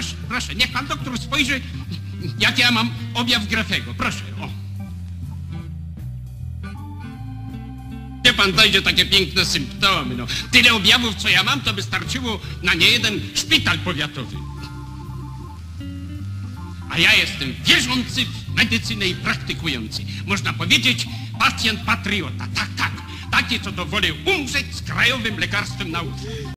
proszę, proszę, niech pan doktor spojrzy, jak ja mam objaw Greffego. Proszę, o. Gdzie pan znajdzie takie piękne symptomy, no. Tyle objawów, co ja mam, to by starczyło na niejeden szpital powiatowy. A ja jestem wierzący w medycynę i praktykujący. Można powiedzieć, pacjent patriota. Tak, tak. Taki, co dowoli umrzeć z krajowym lekarstwem nauki.